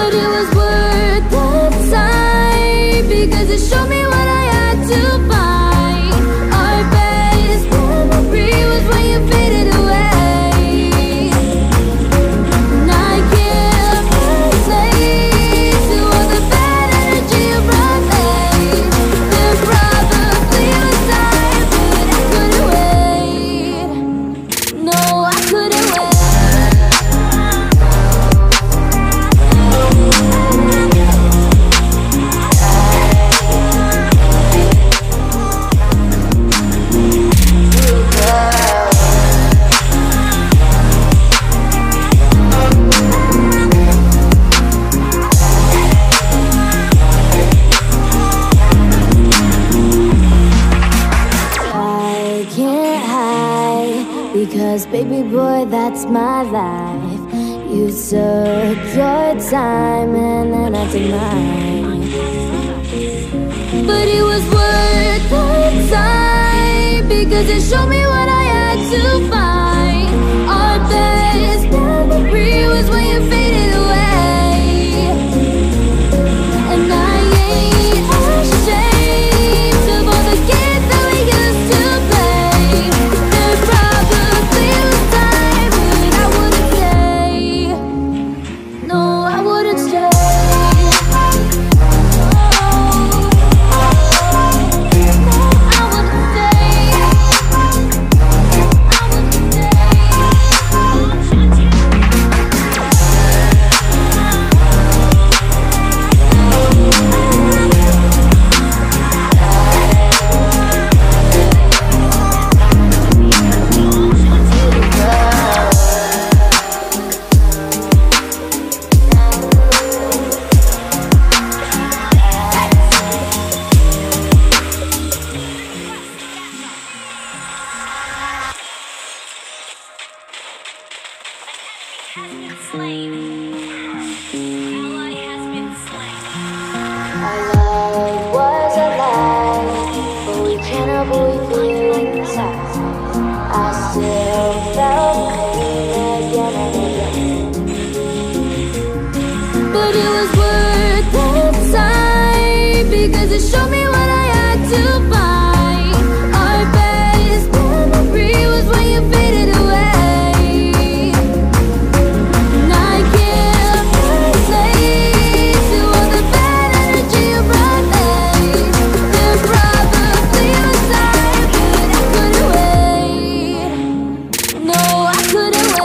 but it was worth the time because it showed me what I had to find. Our best memory was when you faded away, and I can't relate to all the bad energy you brought me. There probably was time, but I couldn't wait. No, I couldn't wait. I can't hide because baby boy, that's my life. You took your time and then I took mine, but it was worth the time because it showed me what I had to find. Our best memory was when you faded away, and I ain't ashamed of all the games that we used to play. There probably was time, but I wouldn't stay. No, I wouldn't stay. Our love was a lie, but we can't help what we feel inside. I still felt pain again and again, but it was worth the time because it showed me what I had to find. Our best memory was when you faded away, and I can't relate to all the bad energy you brought me. There probably was time, but I couldn't wait. No, I couldn't wait.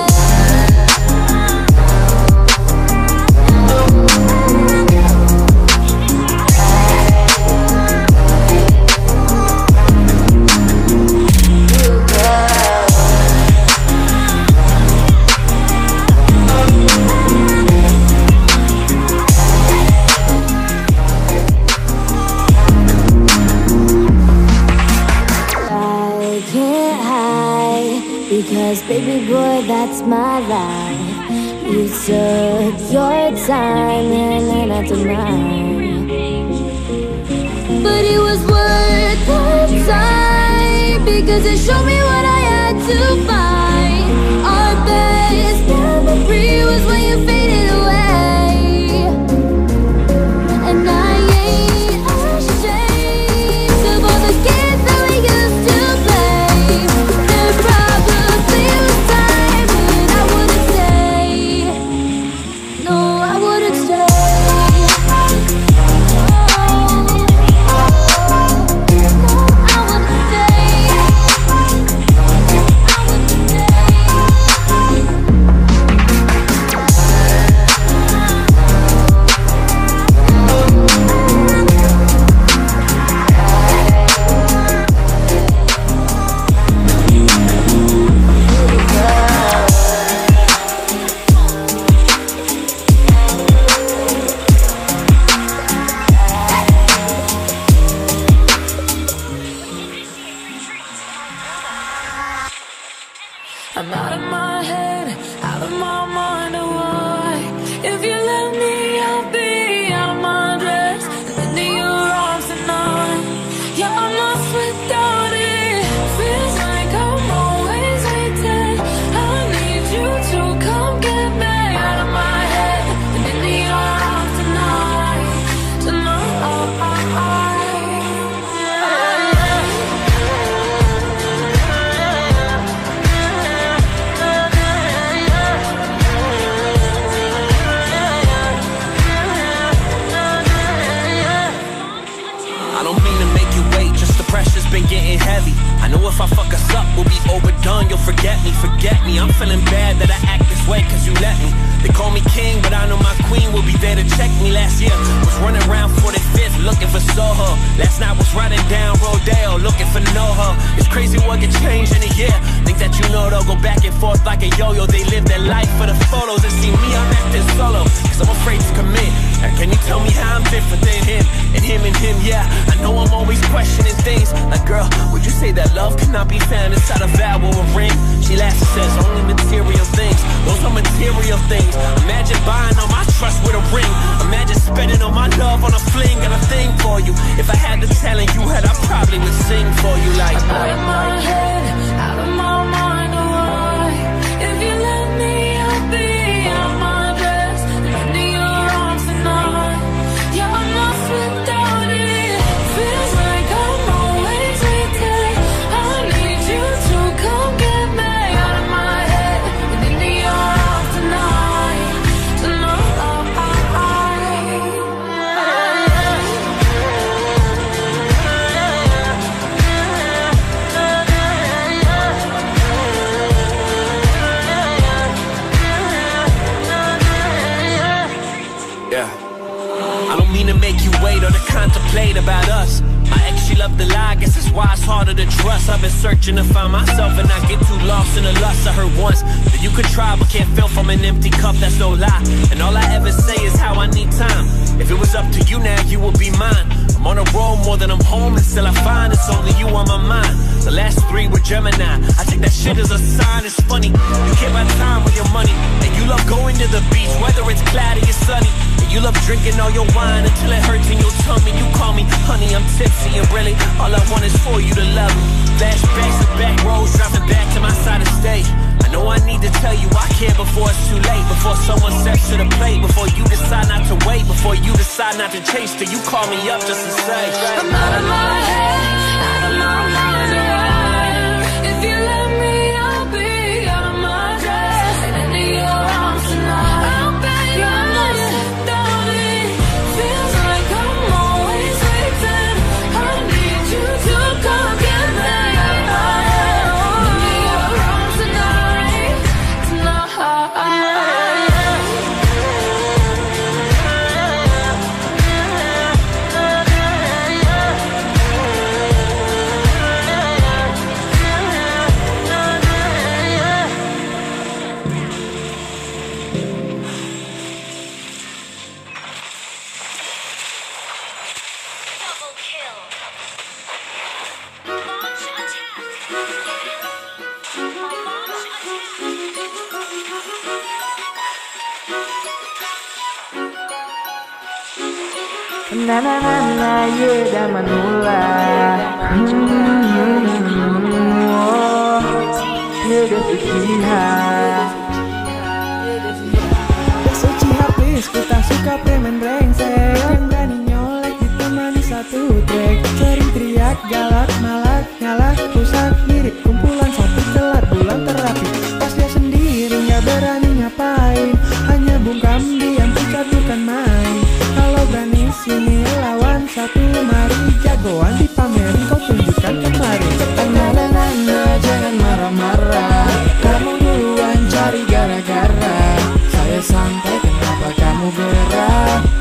I can't hide because baby boy, that's my life. You took your time and then I took mine, but it was worth the time because it showed me what I had to find. Our best memory was when you faded away, and I ain't ashamed of all the games that we used to play. There probably was time, but I wouldn't stay. No, I wouldn't stay. I wouldn't stay. overdone, you'll forget me, I'm feeling bad that I act this way cause you let me. They call me king, but I know my queen will be there to check me. Last year, was running around 45th looking for Soho. Last night was riding down Rodeo looking for NoHo. It's crazy what can change in a year. Think that you know they'll go back and forth like a yo-yo. They live their life for the photos and see me, I'm acting solo cause I'm afraid to commit. Now can you tell me how I'm different than him? And him, yeah. I know I'm always questioning things. Like girl, would you say that love cannot be found inside a vow or a ring? She laughs and says only material things. Those are material things. Imagine buying all my trust with a ring. Imagine spending all my love on a fling and a thing for you. If I had the talent you had, I probably would sing for you like out of my head, out of my mind, why? If you let me, I'll be at my best. Into your arms tonight. Yeah, I'm lost without it. Feels like I'm always waiting. I need you to come get me out of my head and into your arms tonight. Yeah. I don't mean to make you wait or to contemplate about us. My ex, she loved to lie, I guess that's why it's harder to trust. I've been searching to find myself and I get too lost in the lust. I heard once that you could try but can't fill from an empty cup, that's no lie. And all I ever say is how I need time. If it was up to you now, you would be mine. I'm on the road more than I'm home, and still I find it's only you on my mind. The last 3 were Gemini, I take that shit as a sign. It's funny, you care about time with your money, and you love going to the beach, whether it's cloudy or sunny. And you love drinking all your wine until it hurts in your tummy. You call me honey, I'm tipsy, and really all I want is for you to love me. Flashbacks and back roads, driving back to my side of state. I know I need to tell you I care before it's too late. Before someone steps to the plate, before you decide not to wait, before you decide not to chase, till you call me up just to say I'm out of my head, out of my mind, right? If you let me, I'll be out of my dress and into your arms tonight. I'll bet you're lost without it. Feels like I'm always waiting. I need you to come get me out of my head into your arms tonight, tonight. Na na na na ye da manula ye da Uchiha Uchiha please ku tak suka preman brengsek yang berani nyolek ditemani satu track. Sering teriak galak malak ngalak rusak mirip kumpulan satu kelar bulan terapi. Pas dia sendiri nggak berani ngapain, hanya bungkam diam pikat bukan main. Kalau berani sini lawan satu, mari jagoan dipamerin kau tunjukkan kemari. Nana jangan marah-marah, kamu duluan cari gara-gara. Saya santai kenapa kamu berat?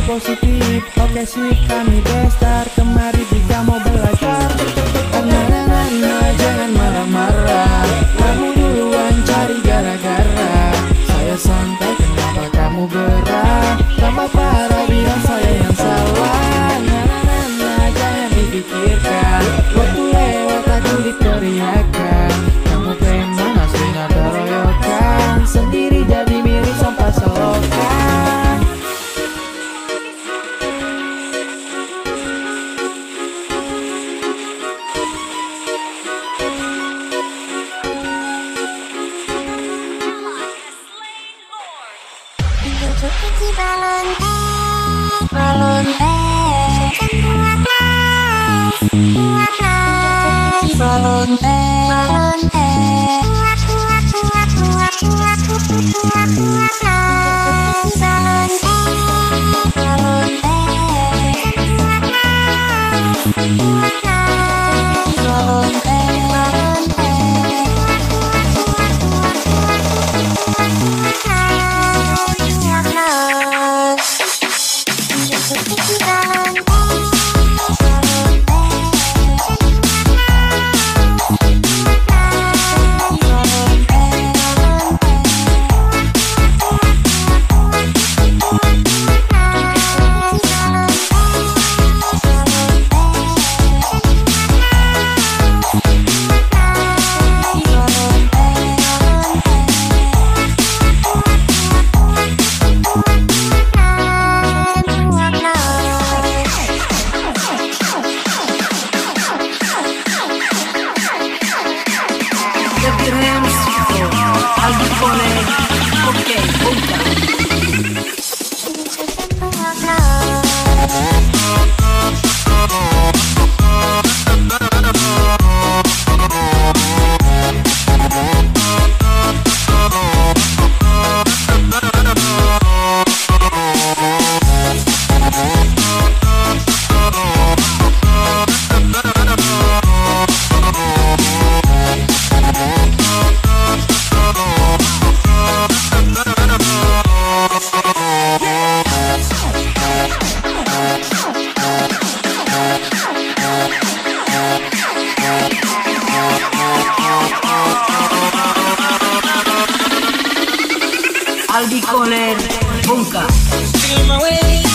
positif. Oke sip, kami besar kemari jika mau belajar. Nah, jangan marah-marah, kamu duluan cari gara-gara. Saya santai, kenapa kamu gerah? Tambah parah bilang saya yang salah. Nah, jangan dipikirkan, waktu lewat aku diteriakan. Kamu preman aslinya keroyokan, sendiri jadi mirip sampah selokan. Balon Aldi Koler Bungka.